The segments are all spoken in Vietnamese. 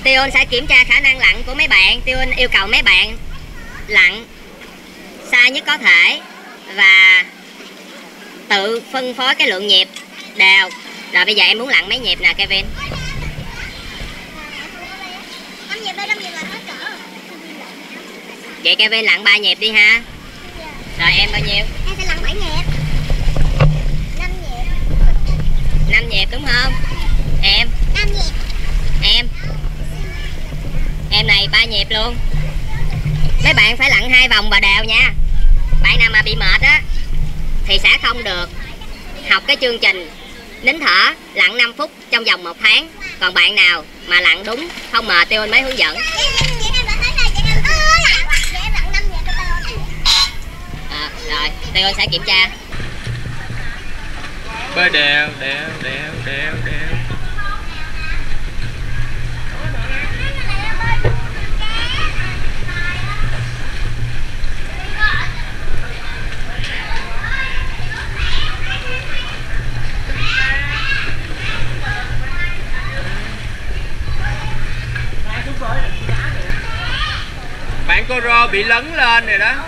Tion sẽ kiểm tra khả năng lặn của mấy bạn. Tion yêu cầu mấy bạn lặn xa nhất có thể và tự phân phối cái lượng nhịp đều. Rồi bây giờ em muốn lặn mấy nhịp nè Kevin? 5 nhịp đây, 5 nhịp là hết cỡ. Vậy Kevin lặn 3 nhịp đi ha. Rồi em bao nhiêu? Em sẽ lặn 7 nhịp. 5 nhịp. 5 nhịp đúng không? Em? 5 nhịp. Em này 3 nhịp luôn. Mấy bạn phải lặn 2 vòng và đều nha. Bạn nào mà bị mệt á thì sẽ không được học cái chương trình nín thở lặn 5 phút trong vòng 1 tháng. Còn bạn nào mà lặn đúng không mệt Tion mới hướng dẫn. Rồi Tion sẽ kiểm tra. Bơi đều. Bạn cô rô bị lấn lên rồi đó.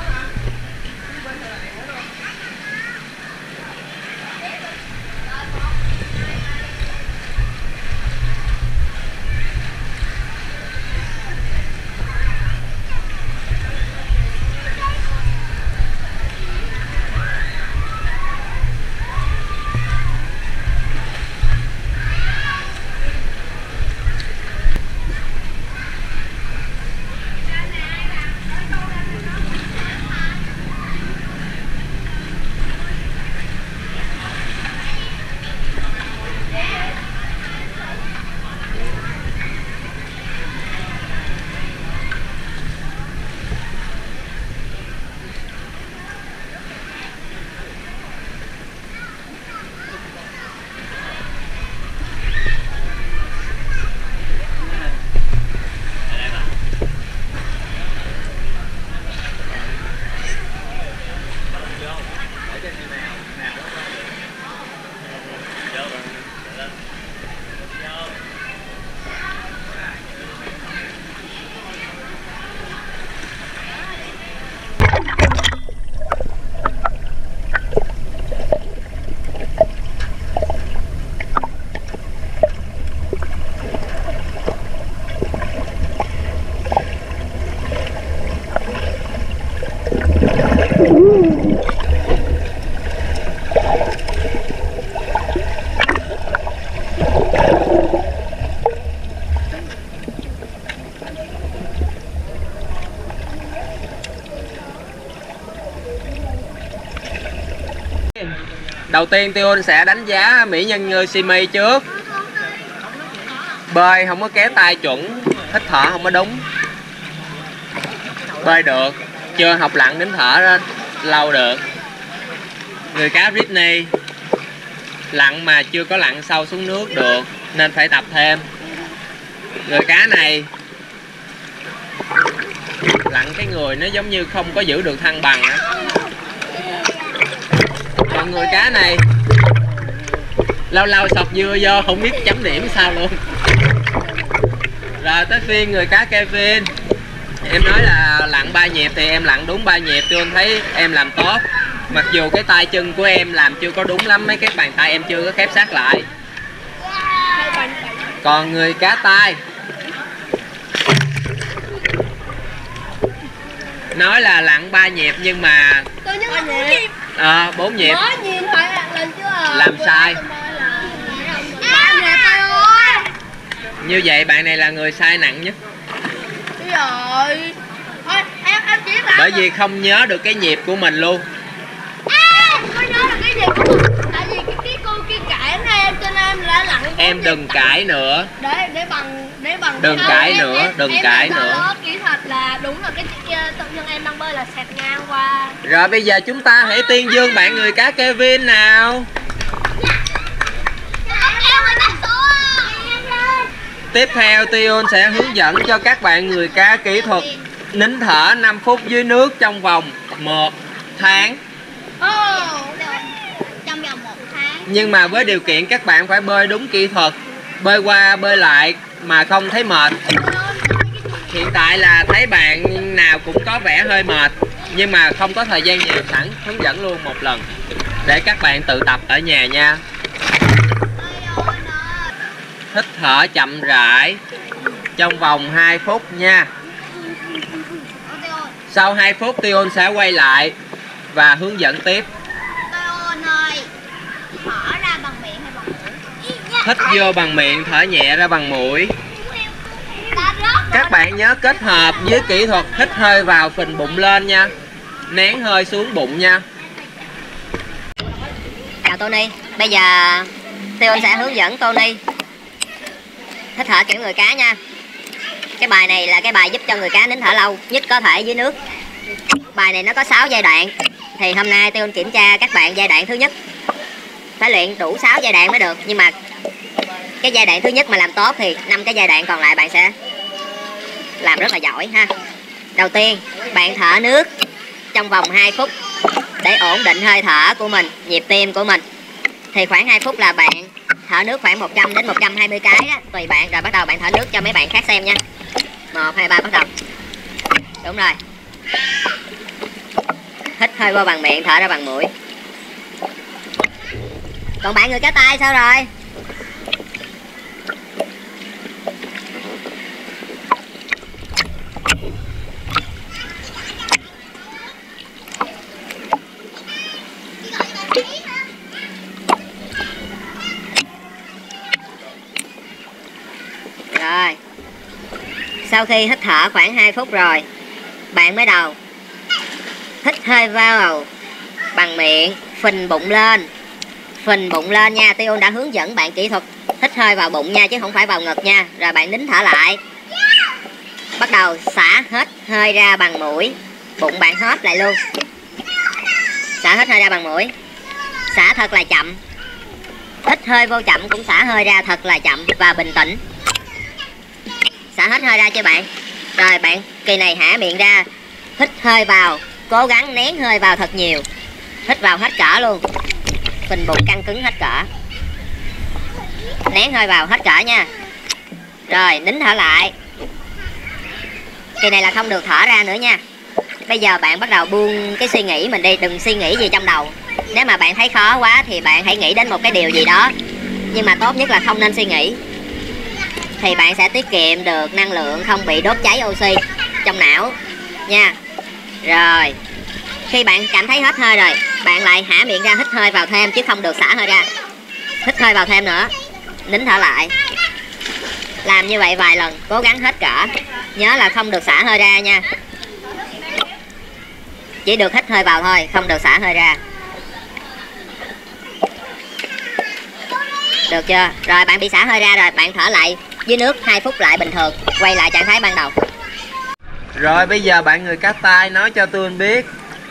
Đầu tiên Tion sẽ đánh giá mỹ nhân ngư Simi trước. Bơi không có kéo tay chuẩn, hít thở không có đúng. Bơi được, chưa học lặn nín thở đó, lâu được. Người cá Britney lặn mà chưa có lặn sâu xuống nước được nên phải tập thêm. Người cá này lặn cái người nó giống như không có giữ được thăng bằng đó. Còn người cá này lâu lâu sọc dưa vô không biết chấm điểm sao luôn. Rồi tới phiên người cá Kevin. Em nói là lặn 3 nhịp thì em lặn đúng 3 nhịp. Tôi thấy em làm tốt. Mặc dù cái tay chân của em làm chưa có đúng lắm, mấy cái bàn tay em chưa có khép sát lại. Còn người cá tai nói là lặn 3 nhịp nhưng mà 4 nhịp làm sai. Như vậy bạn này là người sai nặng nhất. Bởi vì không nhớ được cái nhịp của mình luôn. Tại vì cái cô kia cãi em cho nên em đã lặn. Em đừng cãi nữa. Để bằng đừng cãi nữa, đừng cãi nữa. Kỹ thuật là đúng là cái tự nhiên em đang bơi là xẹt ngang qua. Rồi bây giờ chúng ta hãy tuyên dương bạn người cá Kevin nào. Tiếp theo Tion sẽ hướng dẫn cho các bạn người cá kỹ thuật nín thở 5 phút dưới nước trong vòng 1 tháng. Trong vòng 1 tháng. Nhưng mà với điều kiện các bạn phải bơi đúng kỹ thuật, bơi qua bơi lại mà không thấy mệt. Hiện tại là thấy bạn nào cũng có vẻ hơi mệt, nhưng mà không có thời gian nhiều, sẵn hướng dẫn luôn một lần để các bạn tự tập ở nhà nha. Hít thở chậm rãi trong vòng 2 phút nha. Sau 2 phút Tion sẽ quay lại và hướng dẫn tiếp. Thở ra bằng miệng hay bằng mũi? Hít vô bằng miệng, thở nhẹ ra bằng mũi. Các bạn nhớ kết hợp với kỹ thuật hít hơi vào phình bụng lên nha, nén hơi xuống bụng nha. Chào Tony, bây giờ Tion sẽ hướng dẫn Tony hít thở kiểu người cá nha. Cái bài này là cái bài giúp cho người cá nín thở lâu nhất có thể dưới nước. Bài này nó có 6 giai đoạn. Thì hôm nay Tion kiểm tra các bạn giai đoạn thứ nhất. Phải luyện đủ 6 giai đoạn mới được. Nhưng mà cái giai đoạn thứ nhất mà làm tốt thì 5 cái giai đoạn còn lại bạn sẽ làm rất là giỏi ha. Đầu tiên bạn thở nước trong vòng 2 phút để ổn định hơi thở của mình, nhịp tim của mình. Thì khoảng 2 phút là bạn thở nước khoảng 100 đến 120 cái đó, tùy bạn. Rồi bắt đầu bạn thở nước cho mấy bạn khác xem nha. 1, 2, 3 bắt đầu. Đúng rồi. Hít hơi vô bằng miệng, thở ra bằng mũi. Còn bạn người cá tai sao rồi? Rồi. Sau khi hít thở khoảng 2 phút rồi, bạn mới đầu hít hơi vào bằng miệng, phình bụng lên. Phình bụng lên nha. Tion đã hướng dẫn bạn kỹ thuật hít hơi vào bụng nha, chứ không phải vào ngực nha. Rồi bạn nín thở lại. Bắt đầu xả hết hơi ra bằng mũi. Bụng bạn hóp lại luôn. Xả hết hơi ra bằng mũi. Xả thật là chậm. Hít hơi vô chậm cũng xả hơi ra thật là chậm và bình tĩnh. Xả hết hơi ra cho bạn. Rồi bạn kỳ này hả miệng ra. Hít hơi vào, cố gắng nén hơi vào thật nhiều. Hít vào hết cỡ luôn. Phình bụng căng cứng hết cỡ. Nén hơi vào hết cỡ nha. Rồi nín thở lại. Kỳ này là không được thở ra nữa nha. Bây giờ bạn bắt đầu buông cái suy nghĩ mình đi. Đừng suy nghĩ gì trong đầu. Nếu mà bạn thấy khó quá thì bạn hãy nghĩ đến một cái điều gì đó. Nhưng mà tốt nhất là không nên suy nghĩ. Thì bạn sẽ tiết kiệm được năng lượng, không bị đốt cháy oxy trong não nha. Rồi khi bạn cảm thấy hết hơi rồi, bạn lại hả miệng ra hít hơi vào thêm, chứ không được xả hơi ra. Hít hơi vào thêm nữa. Nín thở lại. Làm như vậy vài lần, cố gắng hết cỡ. Nhớ là không được xả hơi ra nha. Chỉ được hít hơi vào thôi, không được xả hơi ra. Được chưa? Rồi bạn bị xả hơi ra rồi, bạn thở lại dưới nước 2 phút lại bình thường. Quay lại trạng thái ban đầu. Rồi bây giờ bạn người cá tai nói cho tôi biết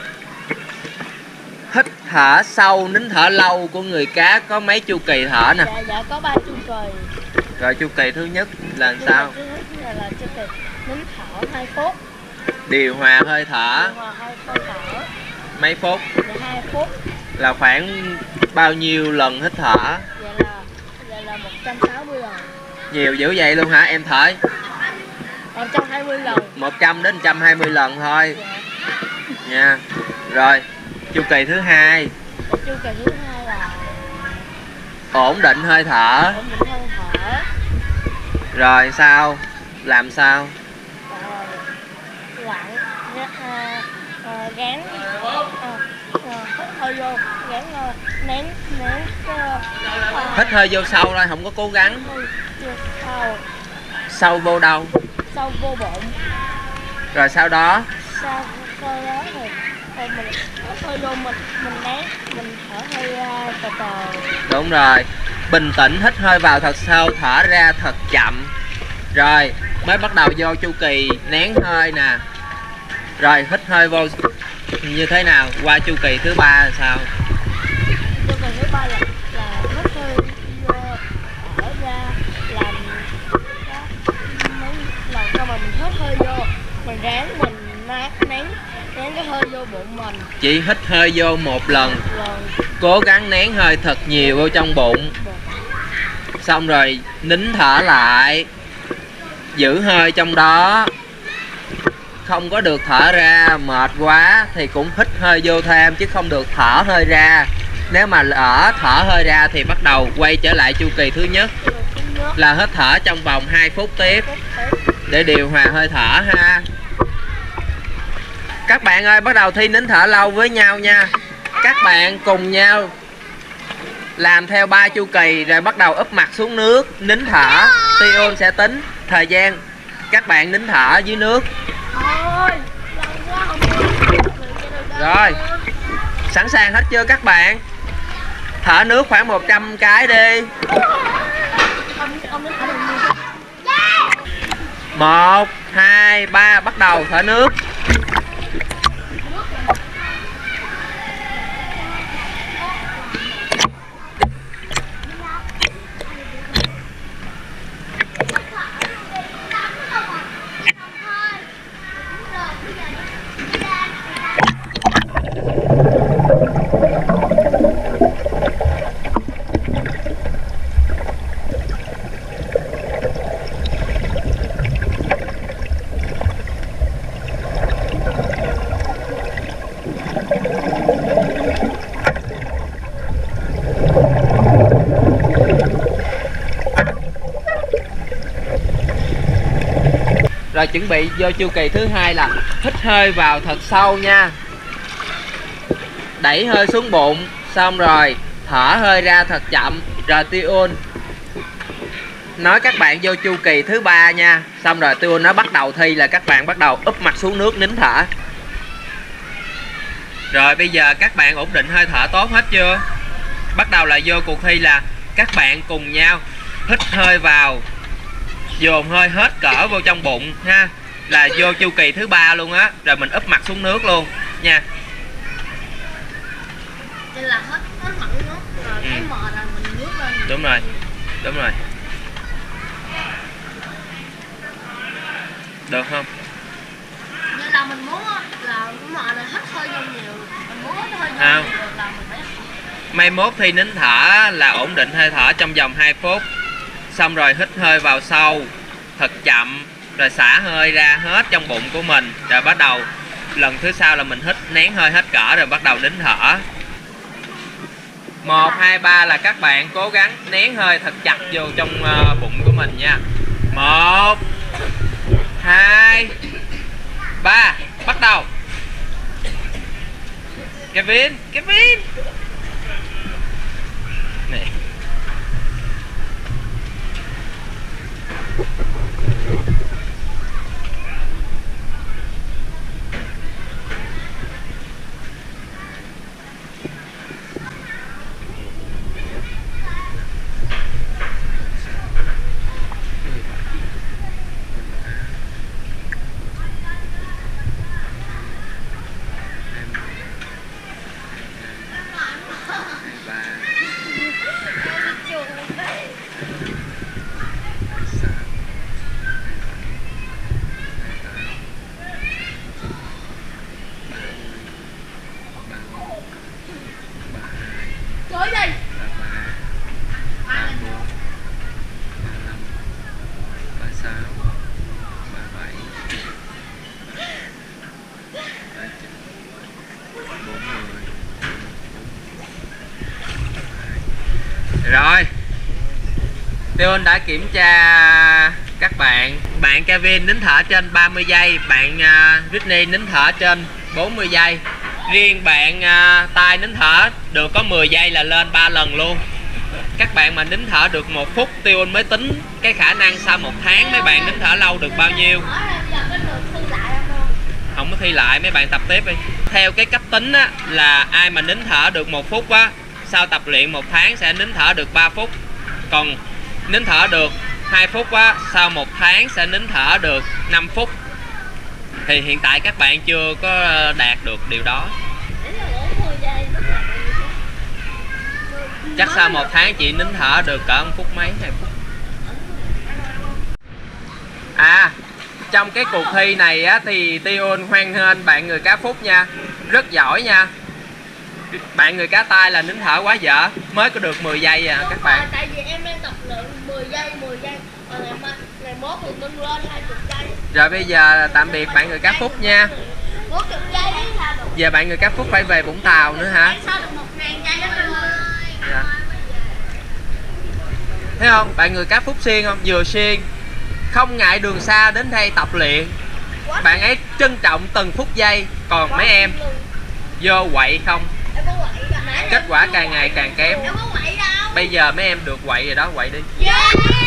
hít thở sâu, nín thở lâu của người cá có mấy chu kỳ thở nè? Dạ có 3 chu kỳ. Rồi chu kỳ thứ nhất là sao? Thứ nhất là chu kỳ nín thở 2 phút. Điều hòa hơi thở. Điều hòa hơi thở. Mấy phút? Dạ 2 phút. Là khoảng bao nhiêu lần hít thở? Dạ là 160 lần. Nhiều dữ vậy luôn hả? Em thở 120 lần. 100 đến 120 lần thôi. Dạ. Nha. Rồi chu kỳ thứ hai. Chu kỳ thứ hai là ổn định hơi thở. ổn định hơi thở. Rồi sao? Làm sao? Lặng gán hít hơi vô, gán nén Hít hơi vô sâu thôi, không có cố gắng. Sâu vô đâu? Sâu vô bụng. Rồi sau đó? Sau đó thì mình hít hơi vô, mình nén, mình thở hơi ra từ từ. Đúng rồi. Bình tĩnh, hít hơi vào thật sâu, thở ra thật chậm. Rồi mới bắt đầu vô chu kỳ nén hơi nè. Rồi hít hơi vô như thế nào? Qua chu kỳ thứ ba là sao? Chu kỳ thứ ba là hít hơi vô, thở ra, làm mấy lần sau mà mình hít hơi vô, mình ráng mình nén cái hơi vô bụng mình. Chỉ hít hơi vô một lần, cố gắng nén hơi thật nhiều vô trong bụng. Xong rồi nín thở lại. giữ hơi trong đó, không có được thở ra. Mệt quá thì cũng hít hơi vô thêm chứ không được thở hơi ra. Nếu mà lỡ thở hơi ra thì bắt đầu quay trở lại chu kỳ thứ nhất là hít thở trong vòng 2 phút tiếp để điều hòa hơi thở ha. Các bạn ơi, bắt đầu thi nín thở lâu với nhau nha. Các bạn cùng nhau làm theo 3 chu kỳ rồi bắt đầu úp mặt xuống nước nín thở. Tion sẽ tính thời gian các bạn nín thở dưới nước. Rồi, sẵn sàng hết chưa các bạn? Thở nước khoảng 100 cái đi. 1, 2, 3 bắt đầu thở nước. Rồi chuẩn bị vô chu kỳ thứ hai là hít hơi vào thật sâu nha. Đẩy hơi xuống bụng, xong rồi thở hơi ra thật chậm. Rồi Tion nói các bạn vô chu kỳ thứ 3 nha. Xong rồi Tion nó bắt đầu thi là các bạn bắt đầu úp mặt xuống nước nín thở. Rồi bây giờ các bạn ổn định hơi thở tốt hết chưa? Bắt đầu là vô cuộc thi là các bạn cùng nhau hít hơi vào, dồn hơi hết cỡ vô trong bụng ha, là vô chu kỳ thứ 3 luôn á. Rồi mình úp mặt xuống nước luôn nha. Đây là hết mặt nước rồi, thấy mệt rồi mình nước lên. Đúng rồi, đúng rồi. Được không? Nên là mình muốn là mệt là hít hơi vô nhiều, mình muốn hít hơi vô nhiều là mình phải. Mai mốt thi nín thở là ổn định hơi thở trong vòng 2 phút. Xong rồi hít hơi vào sâu thật chậm, rồi xả hơi ra hết trong bụng của mình. Rồi bắt đầu lần thứ sau là mình hít nén hơi hết cỡ rồi bắt đầu nín thở. 1, 2, 3 là các bạn cố gắng nén hơi thật chặt vô trong bụng của mình nha. 1, 2, 3 bắt đầu. Kevin này. Rồi, Tion đã kiểm tra các bạn. Bạn Kevin nín thở trên 30 giây, bạn Whitney nín thở trên 40 giây. Riêng bạn Tai nín thở được có 10 giây là lên 3 lần luôn. Các bạn mà nín thở được 1 phút, Tion mới tính cái khả năng sau 1 tháng mấy bạn nín thở lâu được bao nhiêu. Không có thi lại, mấy bạn tập tiếp đi. Theo cái cách tính á, là ai mà nín thở được 1 phút á, sau tập luyện 1 tháng sẽ nín thở được 3 phút. Còn nín thở được 2 phút á, sau 1 tháng sẽ nín thở được 5 phút. Thì hiện tại các bạn chưa có đạt được điều đó. Chắc sau 1 tháng chị nín thở được cỡ 1 phút mấy, 2 phút. À, trong cái cuộc thi này á, thì Tion hoan nghênh bạn người cá Phúc nha. Rất giỏi nha. Bạn người cá Tai là nín thở quá dở, mới có được 10 giây à các bạn. Tại vì em đang tập luyện 10 giây, 10 giây. Rồi ngày 11 thì mình lên 20 giây. Rồi bây giờ tạm biệt bạn người cá Phúc nha. 40 giây sao được? Giờ bạn người cá Phúc phải về Vũng Tàu nữa hả? Sao được 1000 giây đó anh ơi. Dạ. Thấy không? Bạn người cá Phúc siêng không? Vừa siêng, không ngại đường xa đến đây tập luyện. Bạn ấy trân trọng từng phút giây. Còn mấy em vô quậy không, kết quả càng ngày càng kém. Bây giờ mấy em được quậy rồi đó, quậy đi.